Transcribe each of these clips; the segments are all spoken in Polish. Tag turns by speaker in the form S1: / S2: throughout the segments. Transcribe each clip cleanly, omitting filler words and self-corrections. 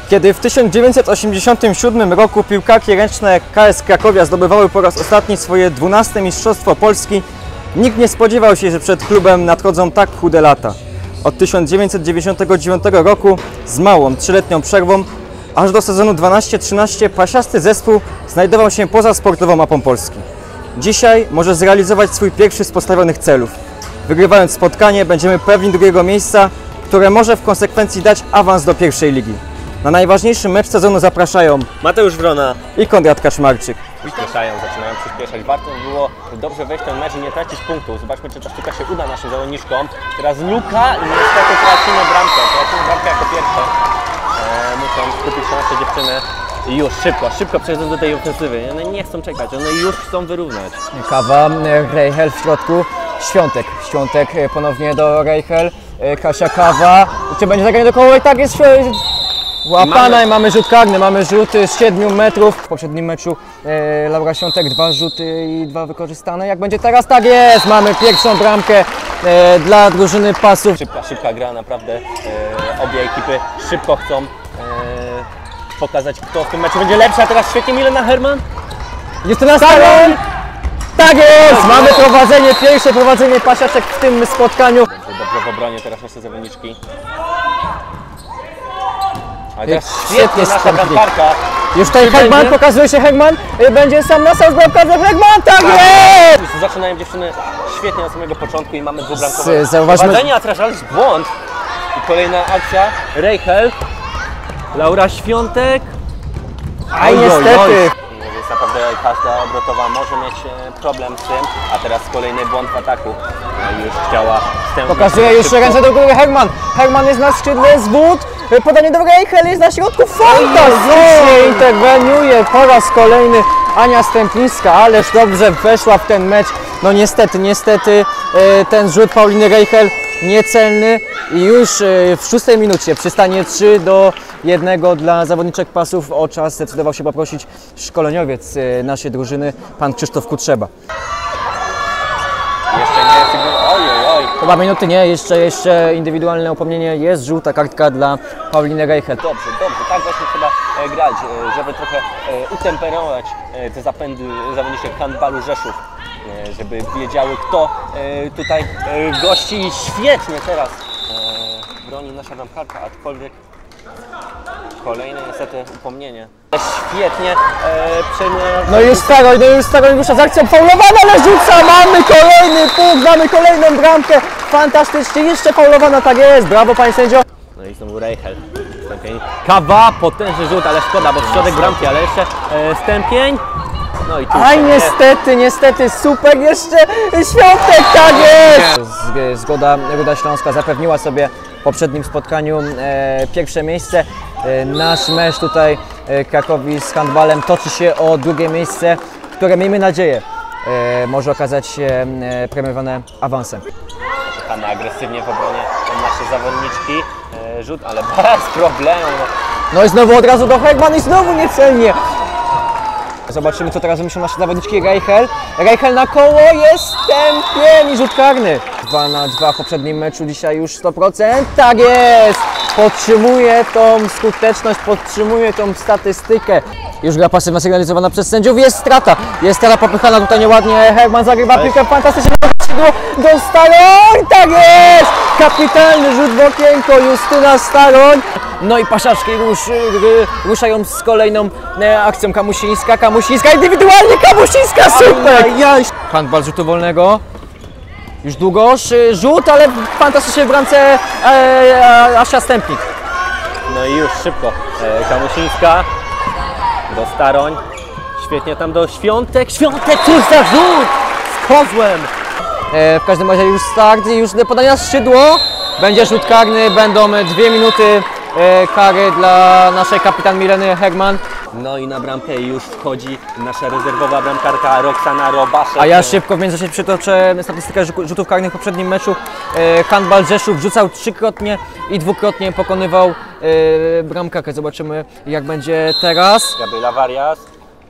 S1: Kiedy w 1987 roku piłkarki ręczne KS Krakowia zdobywały po raz ostatni swoje 12. Mistrzostwo Polski, nikt nie spodziewał się, że przed klubem nadchodzą tak chude lata. Od 1999 roku z małą, 3-letnią przerwą, aż do sezonu 12-13 pasiasty zespół znajdował się poza sportową mapą Polski. Dzisiaj może zrealizować swój pierwszy z postawionych celów. Wygrywając spotkanie, będziemy pewni drugiego miejsca, które może w konsekwencji dać awans do pierwszej ligi. Na najważniejszy mecz sezonu zapraszają
S2: Mateusz Wrona
S1: i Konrad Kaczmarczyk.
S2: Przyspieszają, zaczynają przyspieszać. Warto było dobrze wejść w ten mecz i nie tracić punktów. Zobaczmy, czy ta sztuka się uda naszym zawodniczkom. Teraz Luka i niestety tracimy bramkę. Tracimy bramkę jako pierwsze. Muszą skupić się nasze dziewczyny. I już szybko przechodzą do tej ofensywy. One nie chcą czekać, one już chcą wyrównać.
S1: Kawa, Reichel w środku, Świątek ponownie do Reichel, Kasia Kawa, czy będzie zagranie do koła i tak jest łapana i mamy rzut karny, mamy rzut z 7 metrów. W poprzednim meczu Laura Świątek 2 rzuty i 2 wykorzystane. Jak będzie teraz? Tak jest! Mamy pierwszą bramkę dla drużyny Pasów.
S2: Szybka gra, naprawdę obie ekipy szybko chcą pokazać, kto w tym meczu będzie lepszy. A teraz świetnie Milena Herman.
S1: Jest to na stałe! Tak jest! Mamy prowadzenie, pierwsze prowadzenie pasiaczek w tym spotkaniu.
S2: Dobrze w obronie teraz nasze zawodniczki. A teraz
S1: Świetnie
S2: nasza bramkarka.
S1: Już tutaj Hegman, pokazuje się Hegman, będzie sam na sam z bramkarzem Hegman, tak jest!
S2: Już zaczynają dziewczyny świetnie na samego początku i mamy dwubramkowe prowadzenie, a teraz jest błąd. I kolejna akcja, Reichel, Laura Świątek.
S1: Aj niestety!
S2: Więc naprawdę każda obrotowa może mieć problem z tym, a teraz kolejny błąd w ataku. Już chciała wstępnie.
S1: Pokazuje już ręce do góry Hegman. Hegman jest na skrzydle, zwód, podanie do Reichel jest na środku, fantastycznie interweniuje po raz kolejny Ania Stępińska, ależ dobrze weszła w ten mecz. No niestety ten rzut Pauliny Reichel niecelny i już w 6 minucie przy stanie 3-1 dla zawodniczek Pasów o czas zdecydował się poprosić szkoleniowiec naszej drużyny, pan Krzysztof Kutrzeba.
S2: Jeszcze nie jest sygnał. Oj.
S1: Chyba minuty nie, jeszcze indywidualne upomnienie, jest żółta kartka dla Pauliny Reichel.
S2: Dobrze, tak właśnie trzeba grać, żeby trochę utemperować te zapędy zawodniczek handbalu Rzeszów, żeby wiedziały, kto tutaj gości i świetnie teraz broni nasza bramkarka, aczkolwiek kolejne niestety upomnienie. Świetnie przejmuje.
S1: No już Staroń rusza z akcją faulowana, ale rzuca, mamy kolejny punkt, mamy kolejną bramkę, fantastycznie, jeszcze faulowana, tak jest, brawo panie sędzio.
S2: No i znowu Reichel, Stępień, Kawa, potężny rzut, ale szkoda, bo w środek bramki, ale jeszcze Stępień. No i tu
S1: aj niestety, super, jeszcze Świątek, tak jest! Zgoda Ruda Śląska zapewniła sobie w poprzednim spotkaniu pierwsze miejsce. Nasz mecz tutaj Krakowi z handbalem toczy się o drugie miejsce, które miejmy nadzieję może okazać się premiowane awansem.
S2: Czekamy agresywnie w obronie nasze zawodniczki, rzut, ale bez problemu.
S1: No i znowu od razu do Hegman i znowu niecelnie. Zobaczymy, co teraz wymyślą nasze zawodniczki. Reichel na koło, jest Stępień i rzut karny. 2-2 w poprzednim meczu, dzisiaj już 100%. Tak jest! Podtrzymuje tą skuteczność, podtrzymuje tą statystykę. Już gra pasywna sygnalizowana przez sędziów. Jest strata popychana tutaj nieładnie. Hegman zagrywa piłkę fantastycznie do Staroń. Tak jest! Kapitalny rzut w okienko, Justyna Staroń. No i pasiaczki ruszają z kolejną akcją. Kamusińska indywidualnie, Kamusińska, super! Handbal rzutu wolnego. Już długoż, rzut, ale fantastycznie w bramce Asia Stępnik.
S2: No i już szybko, Kamusińska do Staroń, świetnie tam do Świątek, cóż za rzut z kozłem!
S1: W każdym razie już start, już do podania skrzydło, będzie rzut karny, będą 2 minuty kary dla naszej kapitan Mileny Hegman.
S2: No i na bramkę już wchodzi nasza rezerwowa bramkarka Roxana Robaszek.
S1: A ja szybko w międzyczasie przytoczę statystykę rzutów karnych w poprzednim meczu. Handbal Rzeszów rzucał 3-krotnie i 2-krotnie pokonywał bramkarkę. Zobaczymy, jak będzie teraz.
S2: Gabriela Warias.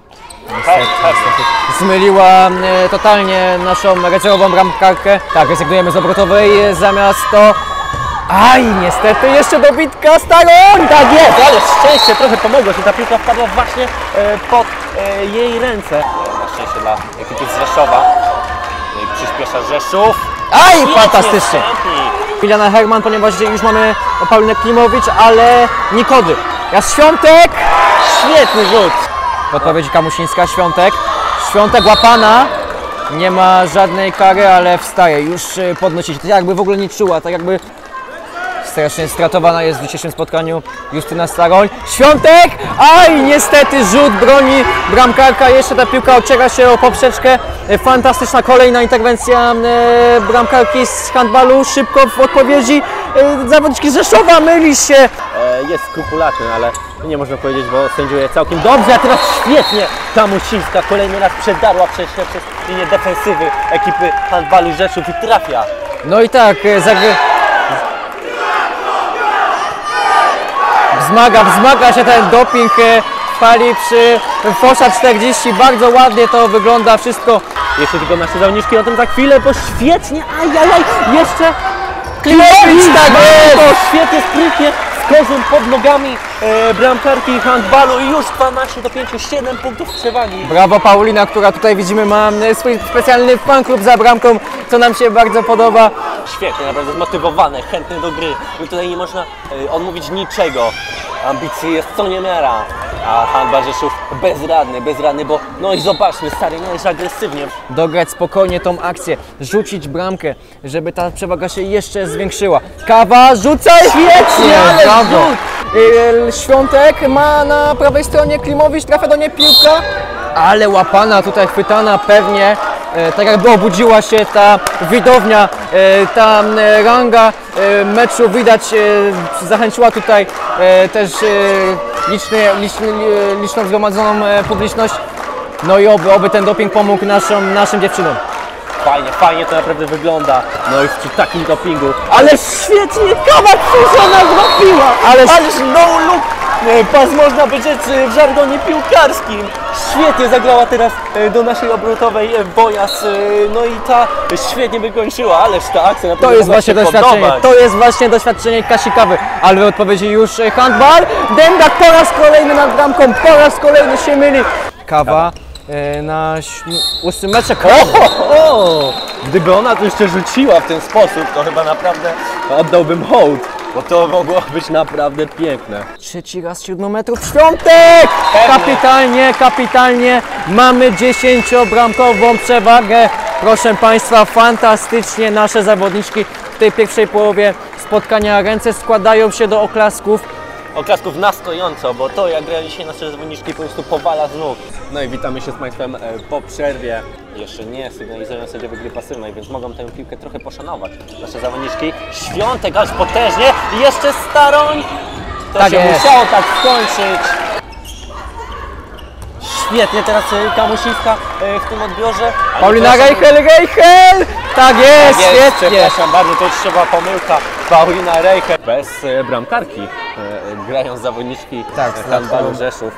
S1: Zmyliła totalnie naszą rezerwową bramkarkę. Tak, rezygnujemy z obrotowej, zamiast to... Aj, niestety jeszcze dobitka Staroń! Tak jest!
S2: szczęście trochę pomogło, że ta piłka wpadła właśnie pod jej ręce. Na szczęście dla ekipy z Rzeszowa. No i przyspiesza Rzeszów.
S1: Aj,
S2: Świetnie
S1: fantastycznie!
S2: wstępnik.
S1: Juliana Herman, ponieważ już mamy Paulinę Klimowicz, ale Nikody. Raz Świątek!
S2: Świetny rzut.
S1: W odpowiedzi Kamusińska, Świątek. Świątek łapana. Nie ma żadnej kary, ale wstaje, już podnosi się. Tak jakby w ogóle nie czuła, tak jakby strasznie stratowana jest w dzisiejszym spotkaniu Justyna Staroń. Świątek! Aj, niestety rzut broni bramkarka. Jeszcze ta piłka ociera się o poprzeczkę. Fantastyczna kolejna interwencja bramkarki z handbalu. Szybko w odpowiedzi zawodniczki z Rzeszowa myli się.
S2: Jest skrupulatny, ale nie można powiedzieć, bo sędziuje całkiem dobrze, a teraz świetnie Kamusińska kolejny raz przedarła przez linię defensywy ekipy handbalu Rzeszów i trafia.
S1: No i tak, wzmaga się ten doping fali przy Fosza 40. Bardzo ładnie to wygląda wszystko.
S2: Jeszcze tylko nasze zawodniczki o tym za chwilę, bo świetnie, ajajaj, jeszcze
S1: Klimowicz, tak jest!
S2: to świetnie, sprytnie, z kozłem pod nogami bramkarki handbalu i już 12-5, 7 punktów przewagi.
S1: Brawo Paulina, która tutaj widzimy ma swój specjalny fanklub za bramką, co nam się bardzo podoba.
S2: Świetnie, naprawdę zmotywowane, chętne do gry. I tutaj nie można odmówić niczego. Ambicji jest co niemiara. A handbal Rzeszów bezradny, bo no i zobaczmy, stary, miałeś agresywnie.
S1: Dograć spokojnie tą akcję, rzucić bramkę, żeby ta przewaga się jeszcze zwiększyła. Kawa rzuca świetnie,
S2: ale
S1: brawo.
S2: rzut!
S1: Świątek ma na prawej stronie Klimowicz, trafia do niej piłka, ale łapana tutaj, chwytana pewnie, tak jakby obudziła się ta widownia, ta ranga meczu widać, zachęciła tutaj też liczną zgromadzoną publiczność. No i oby ten doping pomógł naszym dziewczynom.
S2: Fajnie to naprawdę wygląda. No i przy takim dopingu. Ale świetnie Kawa Krzyżona złapiła! Ależ no look! Pas można by rzec w żargonie piłkarskim. Świetnie zagrała teraz do naszej obrotowej Bojas. No i ta świetnie wykończyła, ależ ta akcja naprawdę
S1: To jest właśnie
S2: się
S1: doświadczenie,
S2: podobać.
S1: to jest właśnie doświadczenie Kasi Kawy, ale w odpowiedzi już handbal. Dędak po raz kolejny nad bramką, po raz kolejny się myli. Kawa na 8 metrze.
S2: Gdyby ona to jeszcze rzuciła w ten sposób, to chyba naprawdę oddałbym hołd, bo to mogło być naprawdę piękne.
S1: Trzeci raz 7 metrów. Świątek! Kapitalnie. Mamy 10-bramkową przewagę. Proszę Państwa, fantastycznie nasze zawodniczki w tej pierwszej połowie spotkania. Ręce składają się do oklasków.
S2: Oklasków na stojąco, bo to jak grają dzisiaj nasze zawodniczki po prostu powala z nóg. No i witamy się z Państwem po przerwie. Jeszcze nie sygnalizują sędziowie gry pasywnej, więc mogą tę piłkę trochę poszanować. Nasze zawodniczki. Świątek aż potężnie i jeszcze Staroń. To
S1: Tak
S2: się
S1: jest.
S2: musiało tak skończyć. Świetnie teraz Kamusińska w tym odbiorze. Ale
S1: Paulina
S2: proszę-
S1: Reichel! Tak jest, świetnie!
S2: Przepraszam bardzo, to trzeba pomyłka. Paulina Reichel. Bez bramkarki grają zawodniczki
S1: Tak,
S2: handbalu Rzeszów.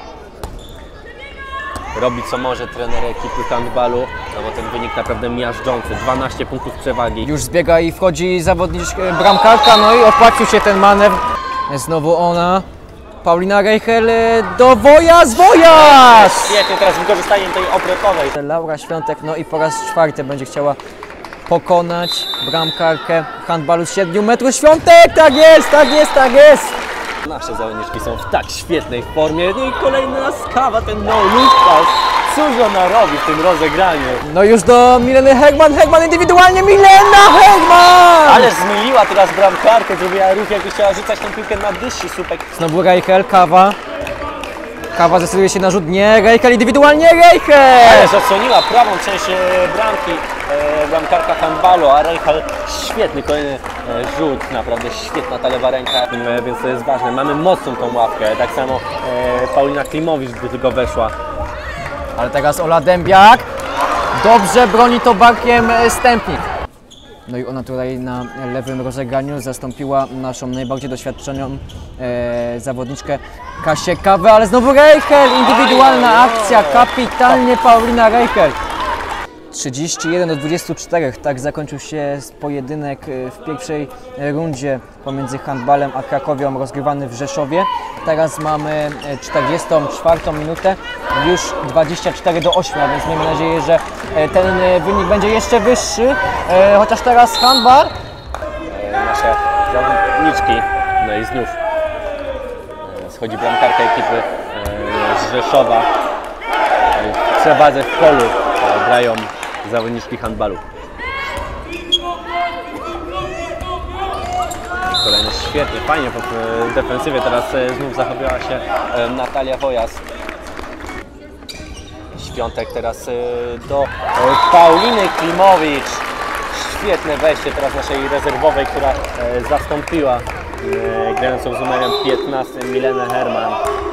S2: Robi co może trener ekipy handbalu, no bo ten wynik naprawdę miażdżący. 12 punktów przewagi.
S1: Już zbiega i wchodzi zawodniczka, bramkarka, no i opłacił się ten manewr. Znowu ona. Paulina Reichel do Wojas!
S2: Świetnie, teraz wykorzystaniem tej obrotowej.
S1: Laura Świątek, no i po raz czwarty będzie chciała pokonać bramkarkę handbalu z 7 metrów. Świątek! Tak jest!
S2: Nasze zawodniczki są w tak świetnej formie. No i kolejna skawa, ten no-look pass. Cóż ona robi w tym rozegraniu?
S1: No już do Mileny Herman indywidualnie, Milena Herman!
S2: Ale zmyliła teraz bramkarkę, zrobiła ruch, jakby chciała rzucać tę piłkę na dyższy słupek.
S1: Znowu Reichel, Kawa zdecyduje się na rzut, nie, Reichel indywidualnie, Reichel!
S2: Ale zasłoniła prawą część bramki bramkarka handbalu, a Reichel świetny kolejny rzut, naprawdę świetna ta lewa ręka, więc to jest ważne. Mamy mocną tą ławkę, tak samo Paulina Klimowicz, gdy tylko weszła.
S1: Ale teraz Ola Dębiak, dobrze broni to barkiem Stępnik. No i ona tutaj na lewym rozegraniu zastąpiła naszą najbardziej doświadczoną zawodniczkę Kasię Kawę, ale znowu Reichel, indywidualna akcja, kapitalnie Paulina Reichel. 31-24, tak zakończył się pojedynek w pierwszej rundzie pomiędzy Handbalem a Krakowią rozgrywany w Rzeszowie. Teraz mamy 44 minutę, już 24-8, a więc miejmy nadzieję, że ten wynik będzie jeszcze wyższy, chociaż teraz Handbal.
S2: Nasze zawodniczki, no i znów schodzi bramkarka ekipy z Rzeszowa. W przewadze w polu grają zawodniczki handbalu. Kolejny świetnie, fajnie w defensywie teraz znów zachowała się Natalia Wojas. Świątek teraz do Pauliny Klimowicz. Świetne wejście teraz naszej rezerwowej, która zastąpiła grającą z numerem 15 Milenę Herman.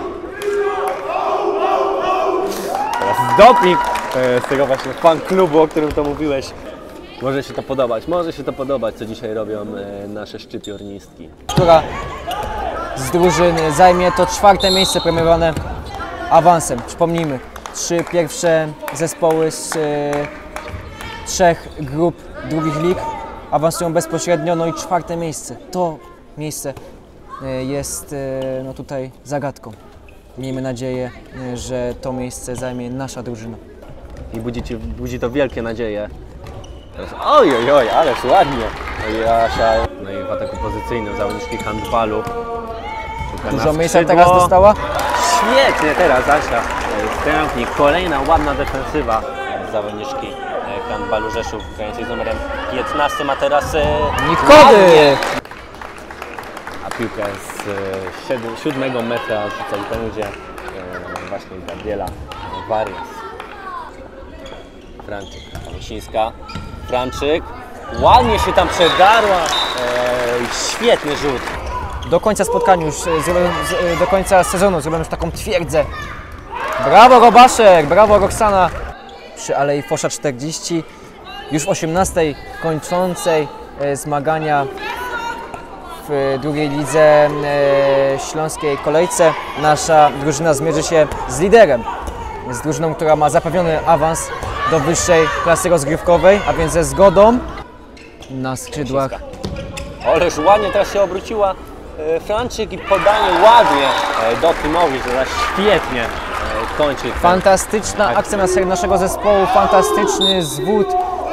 S2: Teraz doping z tego właśnie fan klubu, o którym to mówiłeś. Może się to podobać, co dzisiaj robią nasze szczypiornistki.
S1: Która z drużyn zajmie to 4. miejsce premiowane awansem. Przypomnijmy, 3 pierwsze zespoły z 3 grup drugich lig awansują bezpośrednio, no i 4. miejsce. To miejsce jest no tutaj zagadką. Miejmy nadzieję, że to miejsce zajmie nasza drużyna.
S2: I budzi to wielkie nadzieje. Teraz, oj, ależ ładnie. Jasia, no i w ataku pozycyjnym zawodniczki handbalu.
S1: Dużo miejsca teraz dostała?
S2: Świetnie teraz Asia. Stępnik, kolejna ładna defensywa zawodniczki handbalu Rzeszów, grającej z numerem 15, a teraz
S1: Nikody!
S2: A piłkę z 7 metra rzuca i to będzie właśnie Gabriela Warias. Franczyk, Misińska, Franczyk, ładnie się tam przedarła, świetny rzut.
S1: Do końca spotkania już, do końca sezonu zrobimy już taką twierdzę. Brawo Robaszek, brawo Roxana. Przy Alei Fosza 40, już w 18 kończącej zmagania w drugiej lidze śląskiej kolejce nasza drużyna zmierzy się z liderem. Z drużyną, która ma zapewniony awans do wyższej klasy rozgrywkowej, a więc ze zgodą na skrzydłach.
S2: Ależ ładnie teraz się obróciła Franczyk i podanie ładnie do Klimowicz, która świetnie kończy.
S1: Fantastyczna akcja naszego zespołu, fantastyczny zwód.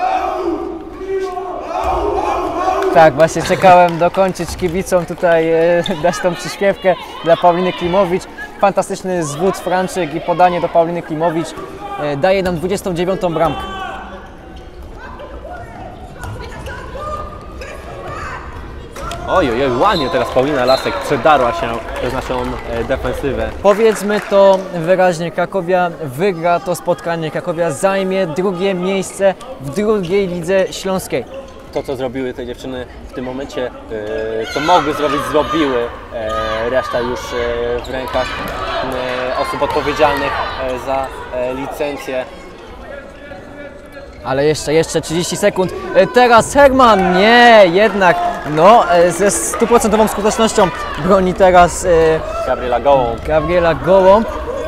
S1: Tak, właśnie czekałem dokończyć kibicom tutaj, dać tą przyśpiewkę dla Pauliny Klimowicz. Fantastyczny zwód Franczyk i podanie do Pauliny Klimowicz daje nam 29. bramkę.
S2: Oj, ładnie teraz Paulina Lasek przedarła się przez naszą defensywę.
S1: Powiedzmy to wyraźnie, Krakowia wygra to spotkanie, Krakowia zajmie 2. miejsce w drugiej lidze śląskiej.
S2: To, co zrobiły te dziewczyny w tym momencie, co mogły zrobić, zrobiły. Reszta już w rękach osób odpowiedzialnych za licencję.
S1: Ale jeszcze 30 sekund. Teraz Herman, nie, jednak, no, ze 100% skutecznością broni teraz Gabriela Gołąb.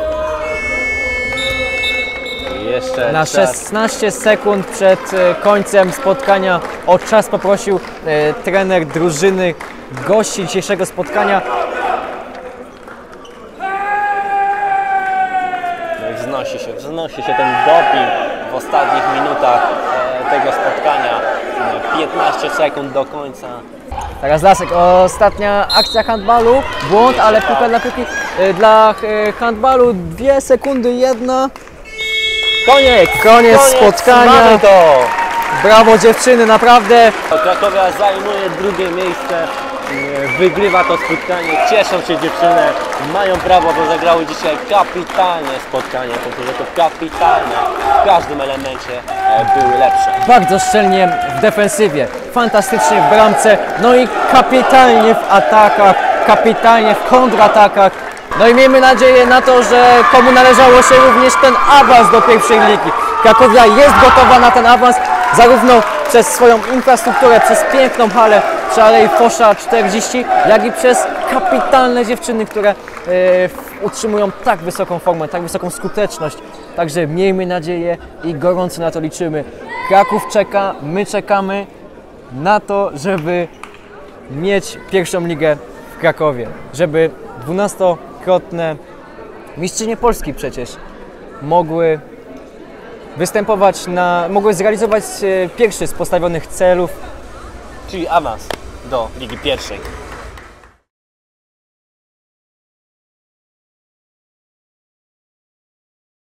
S2: Jeszcze
S1: na 16 sekund przed końcem spotkania o czas poprosił trener drużyny gości dzisiejszego spotkania.
S2: No i wznosi się ten doping w ostatnich minutach tego spotkania. 15 sekund do końca.
S1: Teraz Lasek, ostatnia akcja handbalu, błąd, ale piłka dla piłki dla handbalu, 2 sekundy, 1. Koniec spotkania.
S2: Mamy to!
S1: Brawo dziewczyny, naprawdę.
S2: Krakowia zajmuje 2. miejsce, wygrywa to spotkanie, cieszą się dziewczyny, mają prawo, bo zagrały dzisiaj kapitalne spotkanie, to kapitalne, w każdym elemencie były lepsze.
S1: Bardzo szczelnie w defensywie, fantastycznie w bramce, no i kapitalnie w atakach, kapitalnie w kontratakach. No i miejmy nadzieję na to, że komu należało się również ten awans do pierwszej ligi. Krakowia jest gotowa na ten awans, zarówno przez swoją infrastrukturę, przez piękną halę, strzale i Fosza 40, jak i przez kapitalne dziewczyny, które utrzymują tak wysoką formę, tak wysoką skuteczność. Także miejmy nadzieję i gorąco na to liczymy. Kraków czeka, my czekamy na to, żeby mieć pierwszą ligę w Krakowie. Żeby 12-krotne mistrzynie Polski przecież mogły występować mogły zrealizować pierwszy z postawionych celów.
S2: Czyli awans do Ligi Pierwszej.